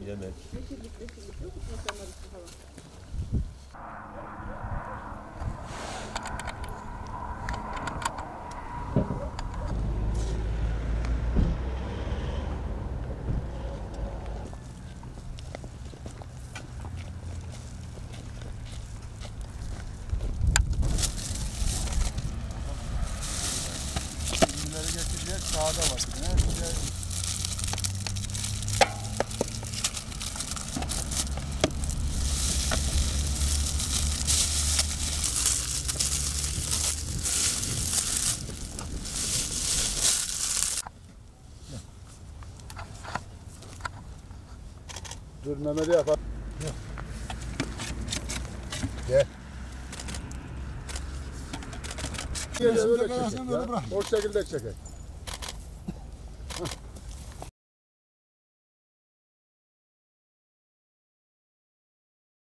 yemek. Yeşillik yok mu? Makarna falan. Bunları getireceğiz. Sağda var. Ne? Dur Mehmet'i yapar. Gel. Gel öyle çekek ya. O şekilde çekek.